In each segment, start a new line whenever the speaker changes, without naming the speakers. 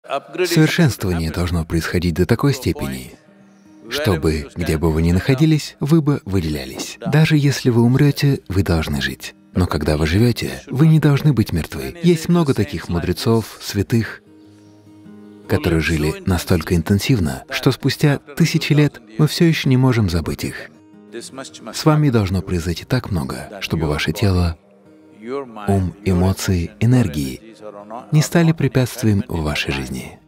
Совершенствование должно происходить до такой степени, чтобы, где бы вы ни находились, вы бы выделялись. Даже если вы умрете, вы должны жить. Но когда вы живете, вы не должны быть мертвы. Есть много таких мудрецов, святых, которые жили настолько интенсивно, что спустя тысячи лет мы все еще не можем забыть их. С вами должно произойти так много, чтобы ваше тело, ум, эмоции, энергии не стали препятствием в вашей жизни.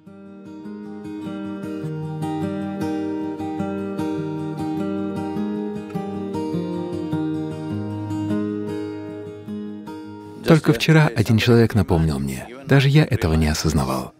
Только вчера один человек напомнил мне, даже я этого не осознавал.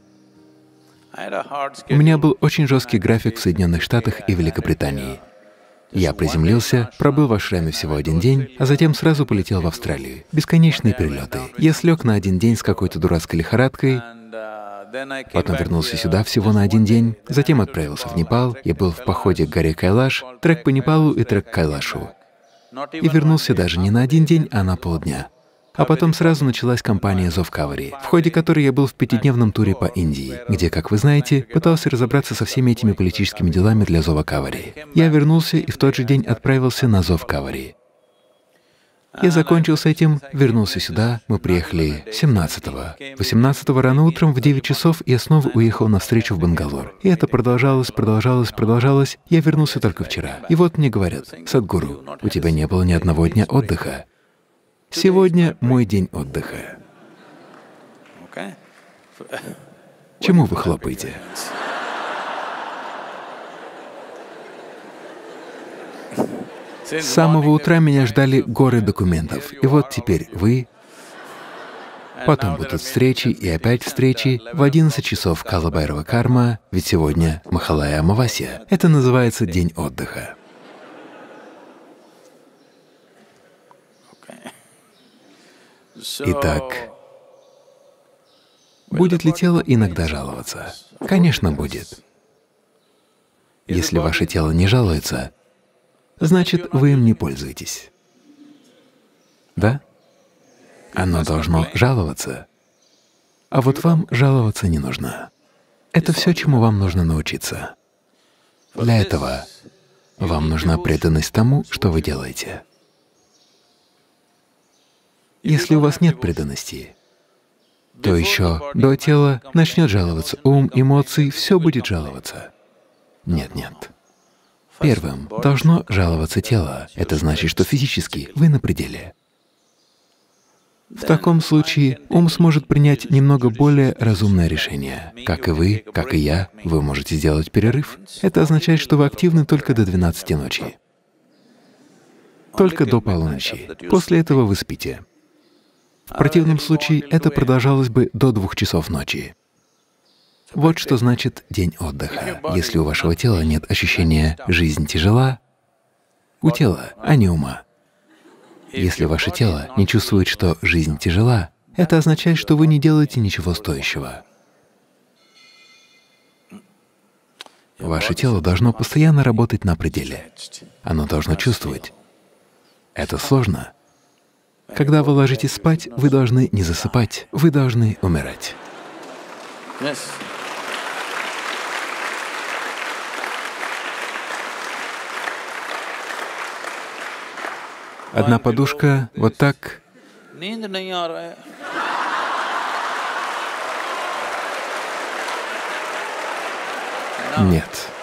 У меня был очень жесткий график в Соединенных Штатах и Великобритании. Я приземлился, пробыл в ашраме всего один день, а затем сразу полетел в Австралию. Бесконечные перелеты. Я слег на один день с какой-то дурацкой лихорадкой, потом вернулся сюда всего на один день, затем отправился в Непал, я был в походе к горе Кайлаш, трек по Непалу и трек к Кайлашу. И вернулся даже не на один день, а на полдня. А потом сразу началась кампания «Зов Кавари», в ходе которой я был в 5-дневном туре по Индии, где, как вы знаете, пытался разобраться со всеми этими политическими делами для Зова Кавари. Я вернулся и в тот же день отправился на Зов Кавари. Я закончил с этим, вернулся сюда, мы приехали 17-го. 18-го рано утром в 9 часов я снова уехал на встречу в Бангалор. И это продолжалось. Я вернулся только вчера. И вот мне говорят: «Садхгуру, у тебя не было ни одного дня отдыха». Сегодня мой день отдыха. Чему вы хлопаете? С самого утра меня ждали горы документов. И вот теперь вы, потом будут встречи и опять встречи. В 11 часов Кала Бхайрава Карма, ведь сегодня Махалая Амавасья. Это называется день отдыха. Итак, будет ли тело иногда жаловаться? Конечно, будет. Если ваше тело не жалуется, значит, вы им не пользуетесь. Да? Оно должно жаловаться. А вот вам жаловаться не нужно. Это все, чему вам нужно научиться. Для этого вам нужна преданность тому, что вы делаете. Если у вас нет преданности, то еще до тела начнет жаловаться ум, эмоции, все будет жаловаться. Нет. Первым должно жаловаться тело. Это значит, что физически вы на пределе. В таком случае ум сможет принять немного более разумное решение. Как и вы, как и я, вы можете сделать перерыв. Это означает, что вы активны только до 12 ночи. Только до полуночи. После этого вы спите. В противном случае это продолжалось бы до 2 часов ночи. Вот что значит день отдыха. Если у вашего тела нет ощущения «жизнь тяжела», у тела, а не ума. Если ваше тело не чувствует, что жизнь тяжела, это означает, что вы не делаете ничего стоящего. Ваше тело должно постоянно работать на пределе. Оно должно чувствовать. Это сложно. Когда вы ложитесь спать, вы должны не засыпать, вы должны умирать. Одна подушка вот так. Нет.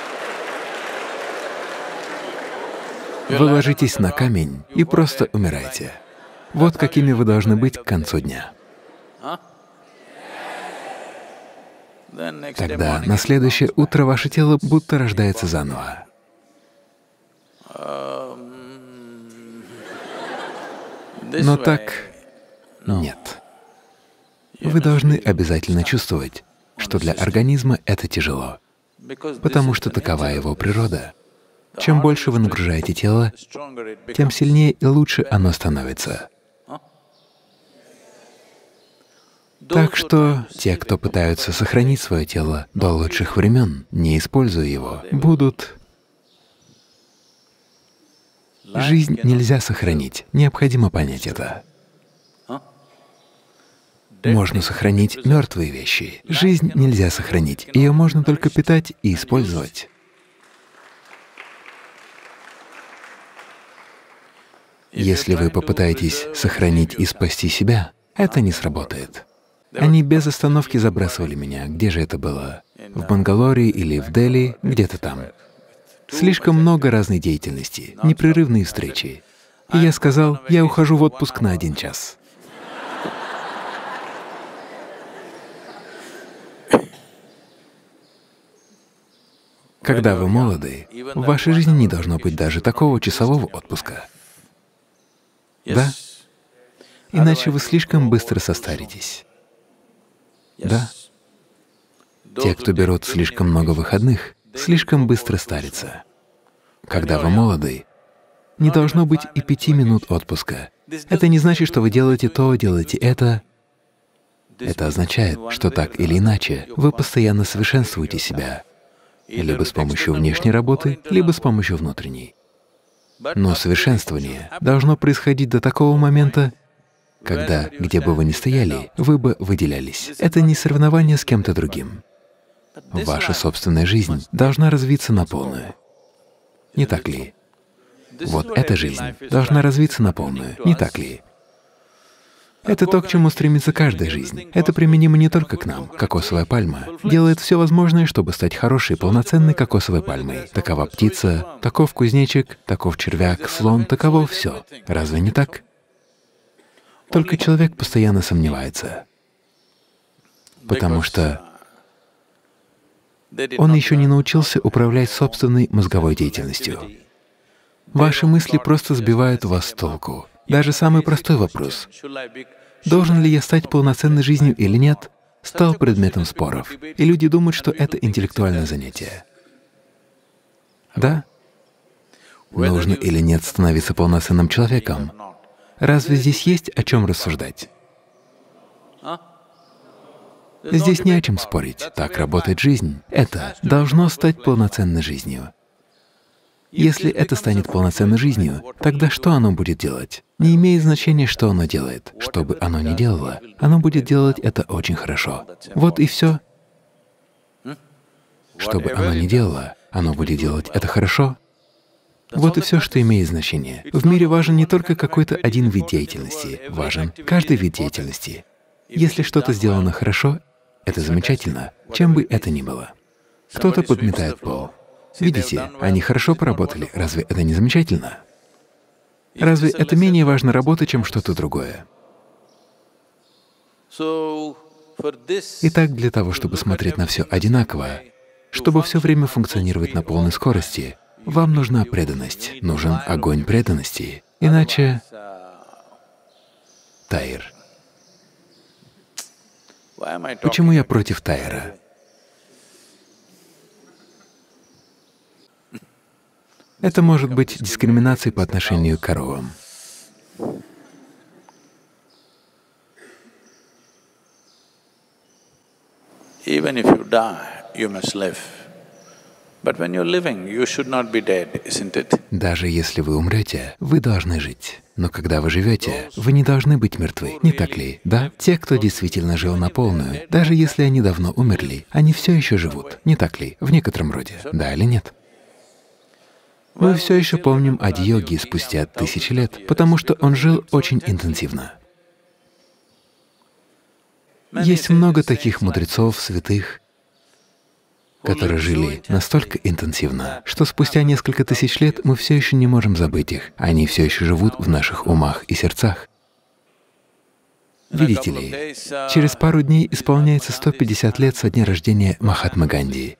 Вы ложитесь на камень и просто умираете. Вот какими вы должны быть к концу дня. Тогда на следующее утро ваше тело будто рождается заново. Но так нет. Вы должны обязательно чувствовать, что для организма это тяжело, потому что такова его природа. Чем больше вы нагружаете тело, тем сильнее и лучше оно становится. Так что те, кто пытаются сохранить свое тело до лучших времен, не используя его, будут… Жизнь нельзя сохранить, необходимо понять это. Можно сохранить мертвые вещи. Жизнь нельзя сохранить, ее можно только питать и использовать. Если вы попытаетесь сохранить и спасти себя, это не сработает. Они без остановки забрасывали меня. Где же это было? В Бангалоре или в Дели, где-то там. Слишком много разной деятельности, непрерывные встречи. И я сказал, я ухожу в отпуск на 1 час. Когда вы молоды, в вашей жизни не должно быть даже такого часового отпуска. Да? Иначе вы слишком быстро состаритесь. Да? Те, кто берут слишком много выходных, слишком быстро старятся. Когда вы молоды, не должно быть и 5 минут отпуска. Это не значит, что вы делаете то, делаете это. Это означает, что так или иначе вы постоянно совершенствуете себя, либо с помощью внешней работы, либо с помощью внутренней. Но совершенствование должно происходить до такого момента, когда, где бы вы ни стояли, вы бы выделялись. Это не соревнование с кем-то другим. Ваша собственная жизнь должна развиться на полную. Не так ли? Вот эта жизнь должна развиться на полную, не так ли? Это то, к чему стремится каждая жизнь. Это применимо не только к нам. Кокосовая пальма делает все возможное, чтобы стать хорошей, полноценной кокосовой пальмой. Такова птица, таков кузнечик, таков червяк, слон, таково все. Разве не так? Только человек постоянно сомневается, потому что он еще не научился управлять собственной мозговой деятельностью. Ваши мысли просто сбивают вас с толку. Даже самый простой вопрос — должен ли я стать полноценной жизнью или нет, стал предметом споров. И люди думают, что это интеллектуальное занятие. Да? Нужно или нет становиться полноценным человеком? Разве здесь есть о чем рассуждать? Здесь не о чем спорить. Так работает жизнь. Это должно стать полноценной жизнью. Если это станет полноценной жизнью, тогда что оно будет делать? Не имеет значения, что оно делает. Что бы оно ни делало, оно будет делать это очень хорошо. Вот и все. Что бы оно ни делало, оно будет делать это хорошо. Вот и все, что имеет значение. В мире важен не только какой-то один вид деятельности, важен каждый вид деятельности. Если что-то сделано хорошо, это замечательно, чем бы это ни было. Кто-то подметает пол. Видите, они хорошо поработали, разве это не замечательно? Разве это менее важная работа, чем что-то другое? Итак, для того, чтобы смотреть на все одинаково, чтобы все время функционировать на полной скорости, вам нужна преданность, нужен огонь преданности, иначе тайр. Почему я против тайра? Это может быть дискриминацией по отношению к коровам.
Even if you die, you must live. But when you're living, you should not be dead, isn't it?
Даже если вы умрете, вы должны жить. Но когда вы живете, вы не должны быть мертвы, не так ли? Да? Те, кто действительно жил на полную, даже если они давно умерли, они все еще живут, не так ли? В некотором роде, да или нет? Мы все еще помним Ади-йоги спустя 1000 лет, потому что он жил очень интенсивно. Есть много таких мудрецов, святых, которые жили настолько интенсивно, что спустя несколько тысяч лет мы все еще не можем забыть их. Они все еще живут в наших умах и сердцах. Видите ли, через пару дней исполняется 150 лет со дня рождения Махатмы Ганди.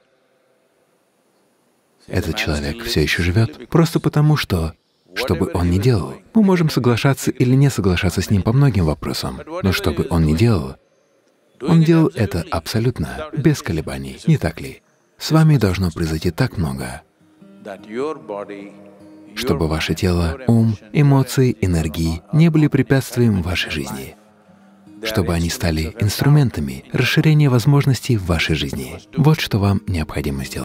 Этот человек все еще живет просто потому, что бы он ни делал, мы можем соглашаться или не соглашаться с ним по многим вопросам, но что бы он ни делал, он делал это абсолютно без колебаний, не так ли? С вами должно произойти так много, чтобы ваше тело, ум, эмоции, энергии не были препятствием в вашей жизни, чтобы они стали инструментами расширения возможностей в вашей жизни. Вот что вам необходимо сделать.